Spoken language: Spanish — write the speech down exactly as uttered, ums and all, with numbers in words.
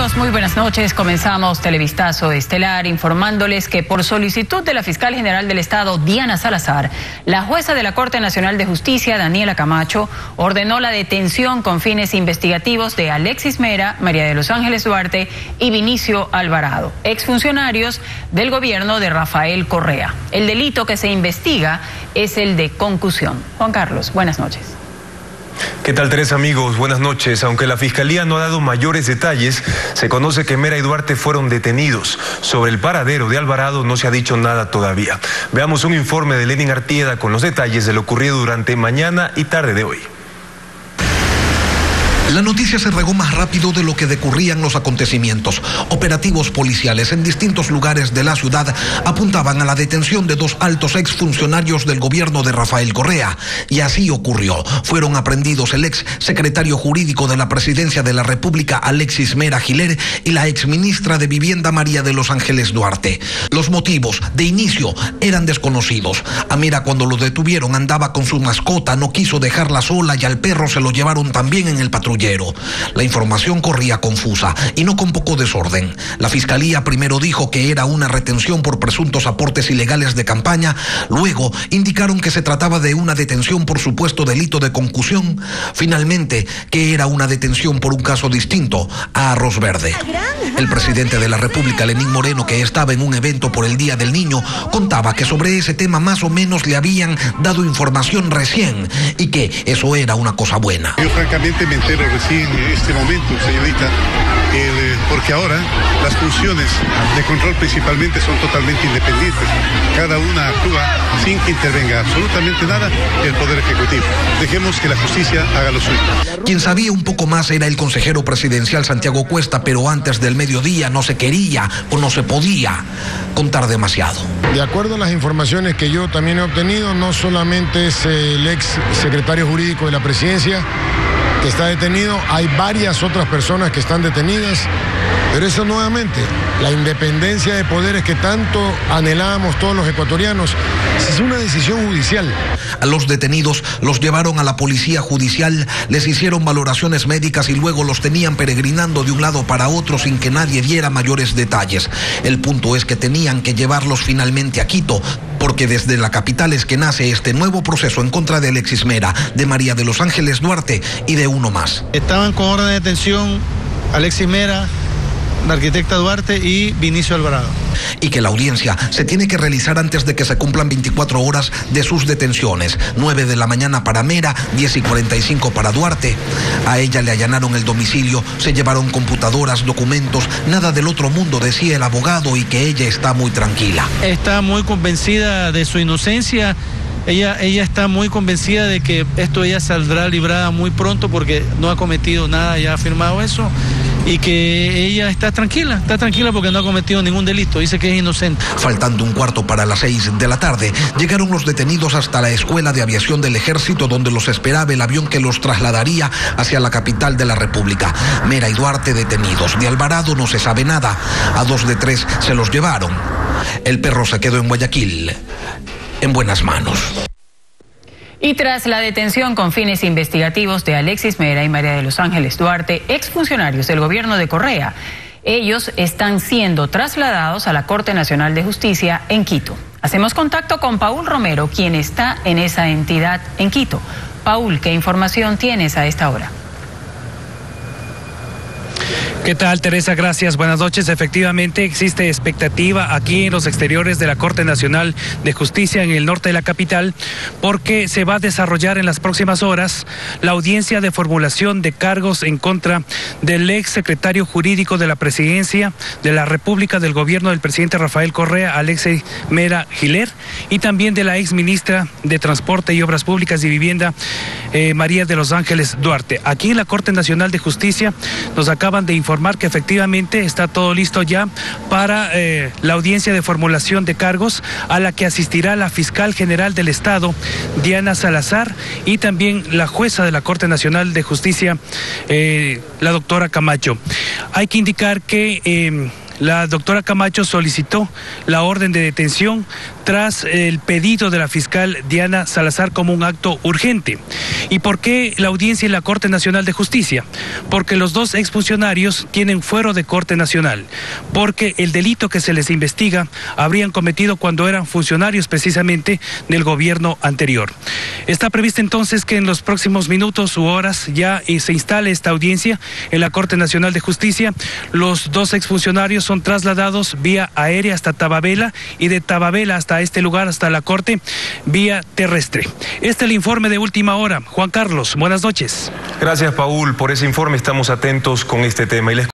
Amigos, muy buenas noches. Comenzamos Televistazo Estelar informándoles que por solicitud de la Fiscal General del Estado, Diana Salazar, la jueza de la Corte Nacional de Justicia, Daniela Camacho, ordenó la detención con fines investigativos de Alexis Mera, María de los Ángeles Duarte y Vinicio Alvarado, exfuncionarios del gobierno de Rafael Correa. El delito que se investiga es el de concusión. Juan Carlos, buenas noches. ¿Qué tal, Teresa? Amigos, buenas noches. Aunque la Fiscalía no ha dado mayores detalles, se conoce que Mera y Duarte fueron detenidos. Sobre el paradero de Alvarado no se ha dicho nada todavía. Veamos un informe de Lenin Artieda con los detalles de lo ocurrido durante mañana y tarde de hoy. La noticia se regó más rápido de lo que decurrían los acontecimientos. Operativos policiales en distintos lugares de la ciudad apuntaban a la detención de dos altos exfuncionarios del gobierno de Rafael Correa. Y así ocurrió. Fueron aprehendidos el ex secretario jurídico de la Presidencia de la República, Alexis Mera Giler, y la exministra de Vivienda, María de los Ángeles Duarte. Los motivos, de inicio, eran desconocidos. A Mera, cuando lo detuvieron, andaba con su mascota, no quiso dejarla sola y al perro se lo llevaron también en el patrullero. La información corría confusa y no con poco desorden. La Fiscalía primero dijo que era una retención por presuntos aportes ilegales de campaña, luego indicaron que se trataba de una detención por supuesto delito de concusión, finalmente que era una detención por un caso distinto, a arroz verde. El presidente de la República, Lenín Moreno, que estaba en un evento por el Día del Niño, contaba que sobre ese tema más o menos le habían dado información recién y que eso era una cosa buena. Yo francamente me entero recién en este momento, señorita, el, porque ahora las funciones de control principalmente son totalmente independientes. Cada una actúa sin que intervenga absolutamente nada el Poder Ejecutivo. Dejemos que la justicia haga lo suyo. Quien sabía un poco más era el consejero presidencial Santiago Cuesta, pero antes del mediodía no se quería o no se podía contar demasiado. De acuerdo a las informaciones que yo también he obtenido, no solamente es el ex secretario jurídico de la Presidencia que está detenido, hay varias otras personas que están detenidas, pero eso nuevamente, la independencia de poderes que tanto anhelábamos todos los ecuatorianos, es una decisión judicial. A los detenidos los llevaron a la policía judicial, les hicieron valoraciones médicas y luego los tenían peregrinando de un lado para otro sin que nadie diera mayores detalles. El punto es que tenían que llevarlos finalmente a Quito, porque desde la capital es que nace este nuevo proceso en contra de Alexis Mera, de María de los Ángeles Duarte y de uno más. Estaban con orden de detención Alexis Mera, la arquitecta Duarte y Vinicio Alvarado. Y que la audiencia se tiene que realizar antes de que se cumplan veinticuatro horas de sus detenciones. nueve de la mañana para Mera, diez y cuarenta y cinco para Duarte. A ella le allanaron el domicilio, se llevaron computadoras, documentos, nada del otro mundo, decía el abogado, y que ella está muy tranquila. Está muy convencida de su inocencia. Ella, ella está muy convencida de que esto ella saldrá librada muy pronto porque no ha cometido nada, ya ha afirmado eso, y que ella está tranquila, está tranquila porque no ha cometido ningún delito, dice que es inocente. Faltando un cuarto para las seis de la tarde, llegaron los detenidos hasta la Escuela de Aviación del Ejército, donde los esperaba el avión que los trasladaría hacia la capital de la República. Mera y Duarte detenidos. De Alvarado no se sabe nada. A dos de tres se los llevaron. El perro se quedó en Guayaquil, en buenas manos. Y tras la detención con fines investigativos de Alexis Mera y María de los Ángeles Duarte, exfuncionarios del gobierno de Correa, ellos están siendo trasladados a la Corte Nacional de Justicia en Quito. Hacemos contacto con Paul Romero, quien está en esa entidad en Quito. Paul, ¿qué información tienes a esta hora? ¿Qué tal, Teresa? Gracias. Buenas noches. Efectivamente, existe expectativa aquí en los exteriores de la Corte Nacional de Justicia en el norte de la capital, porque se va a desarrollar en las próximas horas la audiencia de formulación de cargos en contra del ex secretario jurídico de la Presidencia de la República del gobierno del presidente Rafael Correa, Alexis Mera Giler, y también de la ex ministra de Transporte y Obras Públicas y Vivienda, eh, María de los Ángeles Duarte. Aquí en la Corte Nacional de Justicia nos acaban de informar que efectivamente está todo listo ya para eh, la audiencia de formulación de cargos, a la que asistirá la fiscal general del Estado, Diana Salazar, y también la jueza de la Corte Nacional de Justicia, eh, la doctora Camacho. Hay que indicar que eh, la doctora Camacho solicitó la orden de detención tras el pedido de la fiscal Diana Salazar como un acto urgente. ¿Y por qué la audiencia en la Corte Nacional de Justicia? Porque los dos exfuncionarios tienen fuero de Corte Nacional, porque el delito que se les investiga habrían cometido cuando eran funcionarios precisamente del gobierno anterior. Está previsto entonces que en los próximos minutos u horas ya se instale esta audiencia en la Corte Nacional de Justicia. Los dos exfuncionarios son trasladados vía aérea hasta Tababela y de Tababela hasta este lugar, hasta la Corte, vía terrestre. Este es el informe de última hora. Juan Carlos, buenas noches. Gracias, Paul, por ese informe. Estamos atentos con este tema. Y les